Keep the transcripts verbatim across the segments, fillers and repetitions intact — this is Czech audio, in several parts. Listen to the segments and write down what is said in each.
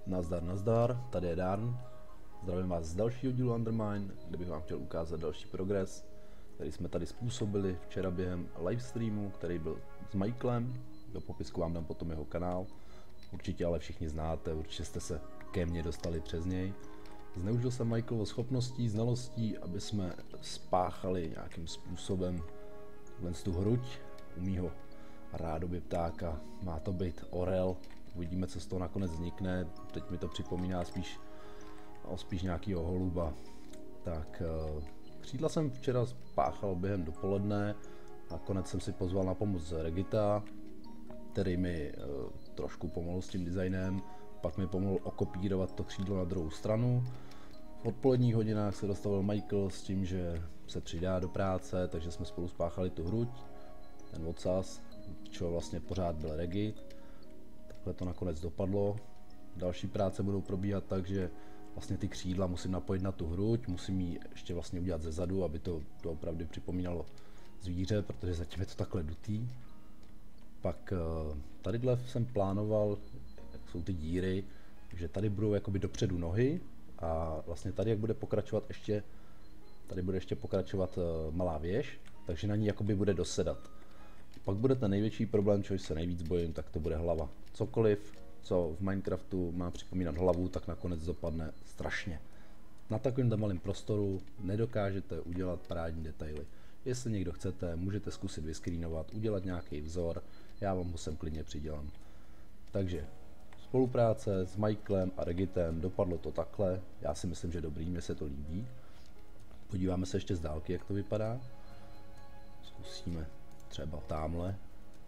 Nazdar, nazdar, tady je Darn. Zdravím vás z dalšího dílu Undermine, kde bych vám chtěl ukázat další progres, který jsme tady způsobili včera během livestreamu, který byl s Michaelem. Do popisku vám dám potom jeho kanál. Určitě ale všichni znáte, určitě jste se ke mně dostali přes něj. Zneužil jsem Michaelovo schopností, znalostí, aby jsme spáchali nějakým způsobem tu hruď u mýho rádoby ptáka. Má to být orel. Uvidíme, co z toho nakonec vznikne. Teď mi to připomíná spíš, no, spíš nějakýho holuba. Tak křídla jsem včera spáchal během dopoledne. Nakonec jsem si pozval na pomoc Regita, který mi uh, trošku pomohl s tím designem. Pak mi pomohl okopírovat to křídlo na druhou stranu. V odpoledních hodinách se dostavil Michael s tím, že se přidá do práce, takže jsme spolu spáchali tu hruď, ten odsaz, čo vlastně pořád byl Regit. Takhle to nakonec dopadlo. Další práce budou probíhat tak, že vlastně ty křídla musím napojit na tu hruď, musím ji ještě vlastně udělat ze zadu, aby to, to opravdu připomínalo zvíře, protože zatím je to takhle dutý. Pak tadyhle jsem plánoval, jak jsou ty díry, že tady budou jakoby dopředu nohy a vlastně tady jak bude pokračovat ještě, tady bude ještě pokračovat malá věž, takže na ní jakoby bude dosedat. Pak bude ten největší problém, čeho se nejvíc bojím, tak to bude hlava. Cokoliv, co v Minecraftu má připomínat hlavu, tak nakonec dopadne strašně. Na takovém malém prostoru nedokážete udělat parádní detaily. Jestli někdo chcete, můžete zkusit vyskrínovat, udělat nějaký vzor, já vám ho sem klidně přidělám. Takže spolupráce s Michaelem a Regitem, dopadlo to takhle, já si myslím, že dobrý, mně se to líbí. Podíváme se ještě z dálky, jak to vypadá. Zkusíme třeba támhle.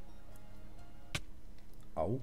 Au.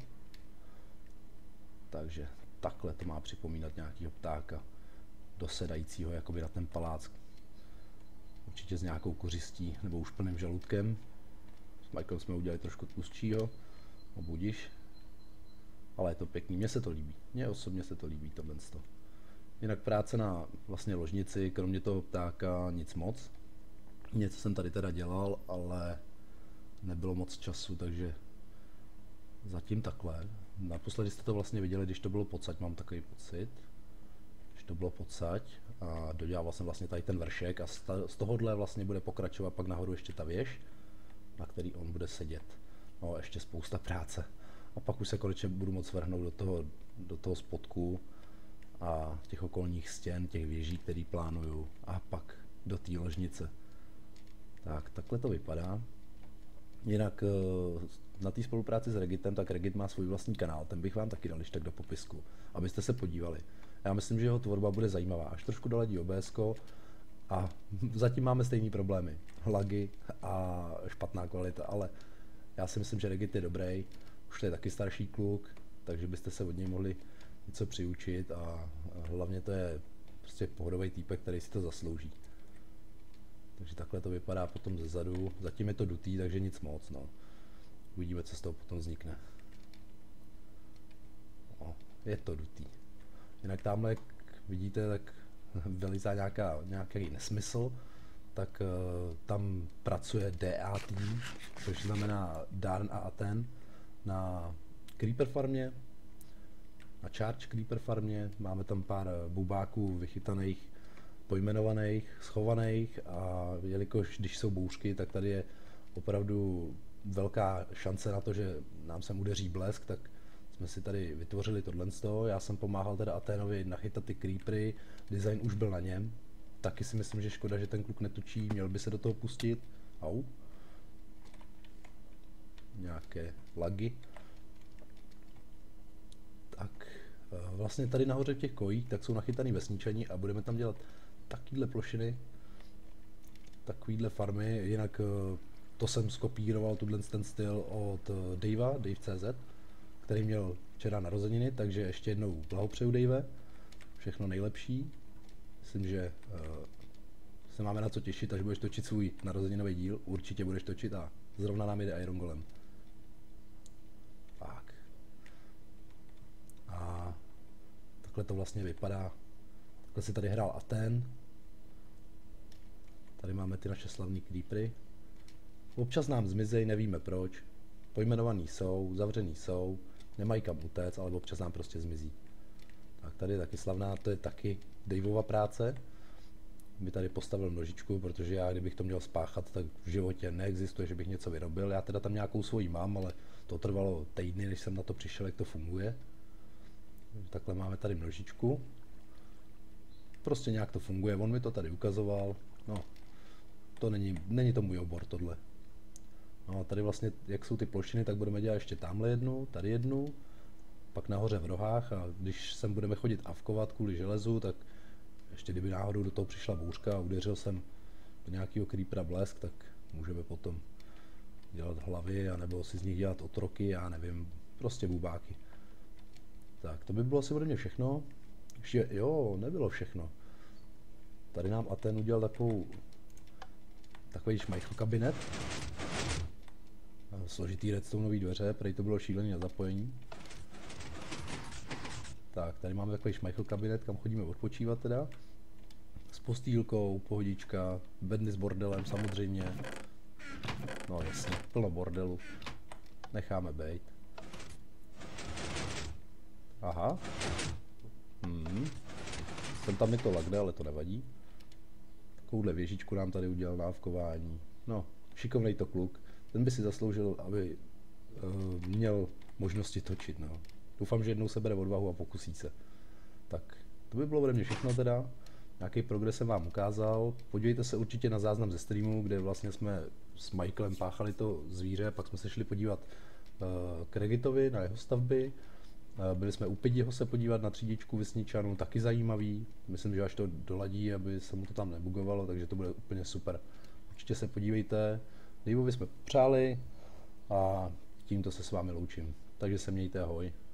Takže takhle to má připomínat nějakýho ptáka dosedajícího jakoby na ten palác. Určitě s nějakou kořistí nebo už plným žaludkem. S Michaelem jsme udělali trošku tlustšího, no budiš. Ale je to pěkný, mně se to líbí. Mně osobně se to líbí, tohle. Jinak práce na vlastně ložnici, kromě toho ptáka nic moc. Něco jsem tady teda dělal, ale nebylo moc času, takže zatím takhle. Naposledy jste to vlastně viděli, když to bylo pocať, mám takový pocit. Když to bylo pocať a dodělával jsem vlastně tady ten vršek a z tohohle vlastně bude pokračovat pak nahoru ještě ta věž, na který on bude sedět. No ještě spousta práce. A pak už se konečně budu moct vrhnout do toho, do toho spodku a těch okolních stěn, těch věží, který plánuju, a pak do té ložnice. Tak, takhle to vypadá. Jinak na té spolupráci s Regitem, tak Regit má svůj vlastní kanál, ten bych vám taky dal tak do popisku, abyste se podívali. Já myslím, že jeho tvorba bude zajímavá, až trošku doladí O B S ko a zatím máme stejné problémy, lagy a špatná kvalita, ale já si myslím, že Regit je dobrý, už to je taky starší kluk, takže byste se od něj mohli něco přiučit a hlavně to je prostě pohodový týpek, který si to zaslouží. Takže takhle to vypadá potom ze zadu, zatím je to dutý, takže nic moc, no. Uvidíme, co z toho potom vznikne. O, je to dutý. Jinak tamhle, jak vidíte, tak vylizá nějaká, nějaký nesmysl, tak uh, tam pracuje D A tým, což znamená Darn a Aten, na Creeper farmě, na Charge Creeper farmě. Máme tam pár bubáků vychytaných, pojmenovaných, schovaných, a jelikož když jsou bouřky, tak tady je opravdu velká šance na to, že nám sem udeří blesk, tak jsme si tady vytvořili tohle z toho. Já jsem pomáhal teda Aténovi nachytat ty creepery, design už byl na něm. Taky si myslím, že škoda, že ten kluk netučí, měl by se do toho pustit. Au. Nějaké lagy. Tak vlastně tady nahoře v těch kojích tak jsou nachytaný vesničani a budeme tam dělat takovýhle plošiny, takovýhle farmy. Jinak to jsem skopíroval, tuhle ten styl od Davea, Dave tečka cé zet, který měl včera narozeniny, takže ještě jednou blahopřeju Dave, všechno nejlepší. Myslím, že uh, se máme na co těšit, až budeš točit svůj narozeninový díl, určitě budeš točit a zrovna nám jde Iron Golem. Tak. A takhle to vlastně vypadá. Takhle si tady hrál Aten. Tady máme ty naše slavní creepery. Občas nám zmizej, nevíme proč. Pojmenovaný jsou, zavřený jsou, nemají kam utéct, ale občas nám prostě zmizí. Tak tady je taky slavná, to je taky Daveova práce. By tady postavil nožičku, protože já, kdybych to měl spáchat, tak v životě neexistuje, že bych něco vyrobil. Já teda tam nějakou svoji mám, ale to trvalo týdny, než jsem na to přišel, jak to funguje. Takhle máme tady nožičku. Prostě nějak to funguje, on mi to tady ukazoval. No, to není, není to můj obor tohle. No a tady vlastně, jak jsou ty plošiny, tak budeme dělat ještě tamhle jednu, tady jednu, pak nahoře v rohách, a když sem budeme chodit avkovat kvůli železu, tak ještě kdyby náhodou do toho přišla bouřka a udeřil jsem do nějakého creepera blesk, tak můžeme potom dělat hlavy, anebo si z nich dělat otroky, já nevím, prostě bubáky. Tak, to by bylo asi ode mě všechno. Ještě, jo, nebylo všechno. Tady nám Aten udělal takovou, takový šmajchl kabinet. Složitý redstoneový dveře, prej to bylo šílený na zapojení. Tak, tady máme takový šmajchl kabinet, kam chodíme odpočívat teda. S postýlkou, pohodička, bedny s bordelem samozřejmě. No jasně, plno bordelu. Necháme bejt. Aha. Hmm. Jsem tam mi to lagde, ale to nevadí. Takovouhle věžičku nám tady udělal na avkování. No, šikovnej to kluk. Ten by si zasloužil, aby uh, měl možnosti točit, no. Doufám, že jednou se bere odvahu a pokusí se. Tak, to by bylo ode mě všechno teda. Nějaký progres jsem vám ukázal. Podívejte se určitě na záznam ze streamu, kde vlastně jsme s Michaelem páchali to zvíře, pak jsme se šli podívat uh, k Regitovi na jeho stavby. Uh, byli jsme u Pidiho se podívat na třídičku Vesničanů, taky zajímavý. Myslím, že až to doladí, aby se mu to tam nebugovalo, takže to bude úplně super. Určitě se podívejte. Daveovi jsme přáli a tímto se s vámi loučím. Takže se mějte, ahoj.